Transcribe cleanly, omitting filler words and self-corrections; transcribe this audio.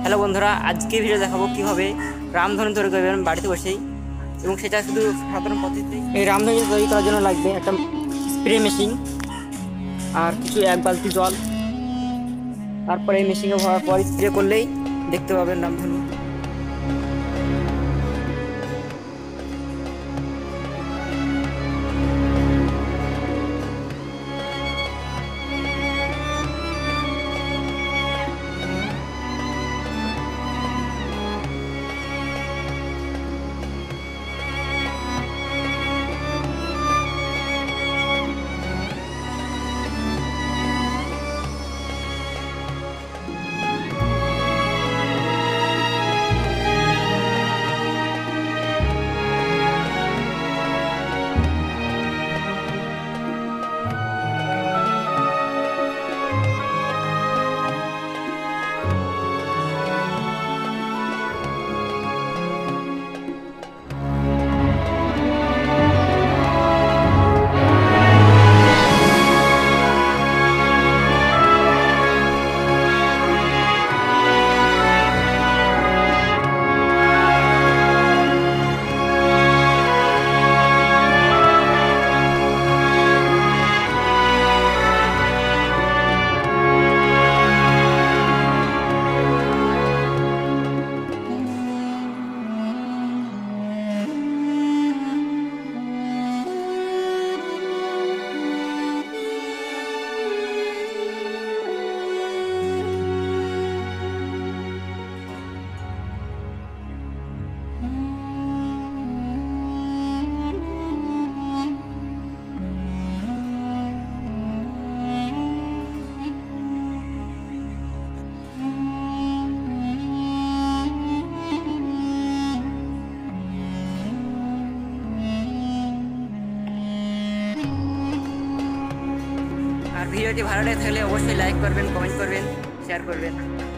Hello বন্ধুরা, আজকে video দেখাবো কিভাবে রামধনু তৈরি করবেন বাড়িতে বসেই, এবং সেটা শুধু সাধারণ পদ্ধতিতে। এই রামধনু তৈরি করার জন্য লাগবে একটা স্প্রে মেশিন আর কিছু 1 বালতি জল। তারপরে এই মেশিনে ভরার পর স্প্রে করলেই দেখতে পাবেন রামধনু। আর ভিডিওটি ভালো লেগে থাকলে অবশ্যই লাইক করবেন, কমেন্ট করবেন, শেয়ার করবেন।